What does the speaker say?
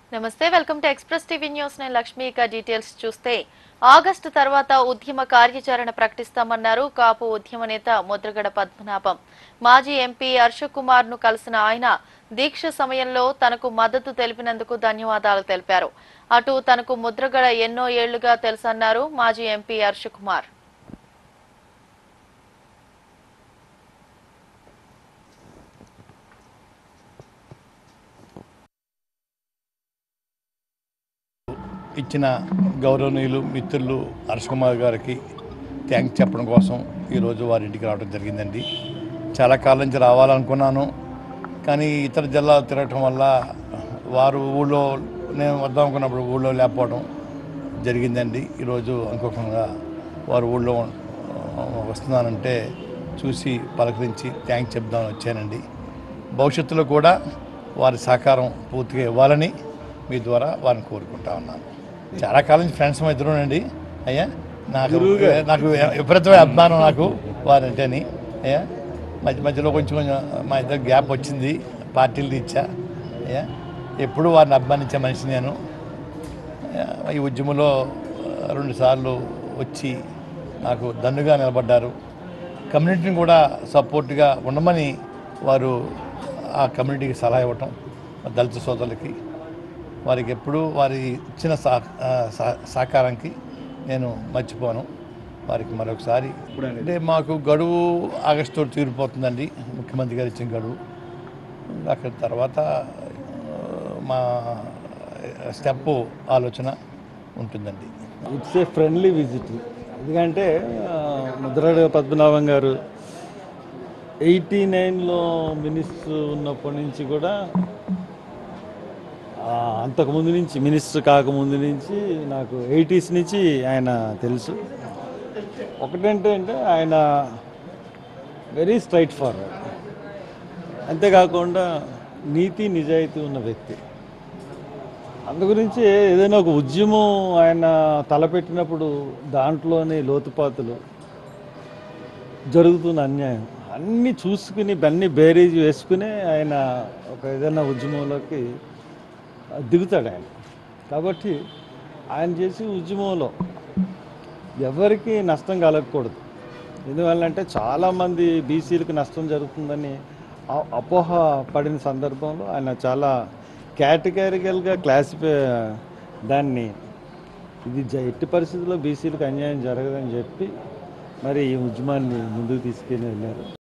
నమస్తే welcome to express TV news నేను లక్ష్మి ఇక డీటెయిల్స్ చూస్తే ఆగస్టు తర్వాత ఉద్యమ కార్యాచరణ ప్రకటిస్తామన్నారు కాపు ఉద్యమ నేత ముద్రగడ పద్మనాభం మాజీ ఎంపీ అర్షక్ కుమార్ ను కలిసిన ఆయన దీక్ష సమయంలో తనకు మద్దతు తెలిపినందుకు ధన్యవాదాలు తెలిపారు అటు తనకు ముద్రగడ ఎన్నో ఏళ్లుగా తెలుసన్నారు మాజీ ఎంపీ అర్షక్ కుమార్ ఇచ్చిన గౌరవనీయులు మిత్రులు హర్ష్ కుమార్ గారికి థ్యాంక్స్ చెప్పడం కోసం ఈరోజు వారి ఇంటికి రావడం జరిగిందండి. చాలా కాలం నుంచి రావాలనుకున్నాను, కానీ ఇతర జిల్లాలు తిరగటం వల్ల వారు ఊళ్ళో నేను వద్దాం అనుకున్నప్పుడు ఊళ్ళో లేకపోవడం జరిగిందండి. ఈరోజు అనుకోకుండా వారు ఊళ్ళో వస్తున్నానంటే చూసి పలకరించి థ్యాంక్స్ చెప్దామని వచ్చానండి. భవిష్యత్తులో కూడా వారి సహకారం పూర్తిగా ఇవ్వాలని మీ ద్వారా వారిని కోరుకుంటా ఉన్నాను. చాలా కాలం నుంచి ఫ్రెండ్స్ మా ఇద్దరునండి అయ్యా. నాకు విపరీతమైన అభిమానం నాకు వారంటేని అయ్యా. మధ్యలో కొంచెం మా ఇద్దరు గ్యాప్ వచ్చింది పార్టీలు ఇచ్చా అయ్యా. ఎప్పుడూ వారిని అభిమానించే మనిషి నేను. ఈ ఉద్యమంలో 2 సార్లు వచ్చి నాకు దన్నుగా నిలబడ్డారు. కమ్యూనిటీని కూడా సపోర్ట్గా ఉండమని వారు ఆ కమ్యూనిటీకి సలహా ఇవ్వటం, దళిత సోదరులకి వారికి ఎప్పుడూ వారి ఇచ్చిన సహకారానికి నేను మర్చిపోను. వారికి మరొకసారి అంటే మాకు గడువు ఆగస్టు తీరిపోతుందండి, ముఖ్యమంత్రి గారు ఇచ్చిన గడువు. అక్కడ తర్వాత మా స్టెప్ ఆలోచన ఉంటుందండి. It's a friendly visit. ఎందుకంటే ముద్రగడ పద్మనాభం గారు 89లో మినిస్టర్ ఉన్నప్పటి నుంచి కూడా అంతకుముందు నుంచి మినిస్టర్ కాకముందు నుంచి నాకు 80s నుంచి ఆయన తెలుసు. ఒకటంటే ఆయన వెరీ స్ట్రైట్ ఫార్వర్డ్, అంతేకాకుండా నీతి నిజాయితీ ఉన్న వ్యక్తి. అందుగురించి ఏదైనా ఒక ఉద్యమం ఆయన తలపెట్టినప్పుడు దాంట్లోని లోతుపాతులు జరుగుతున్న అన్యాయం అన్నీ చూసుకుని అన్నీ బేరీజ్ వేసుకుని ఆయన ఒక ఏదైనా ఉద్యమంలోకి దిగుతాడు ఆయన. కాబట్టి ఆయన చేసి ఉద్యమంలో ఎవరికి నష్టం కలగకూడదు. ఎందువల్లంటే చాలామంది బీసీలకు నష్టం జరుగుతుందని అపోహ పడిన సందర్భంలో ఆయన చాలా కేటగిరికల్గా దాన్ని ఇది ఎట్టి పరిస్థితుల్లో బీసీలకు అన్యాయం జరగదని చెప్పి మరి ఈ ఉద్యమాన్ని ముందుకు తీసుకెళ్ళి వెళ్ళారు.